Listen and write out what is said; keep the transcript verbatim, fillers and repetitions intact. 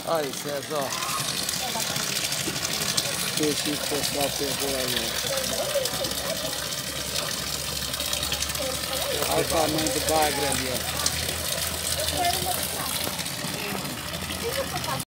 Aí, César, ó. Peixe que o pessoal pegou aí, ó. Olha o tamanho do bagre ali, ó.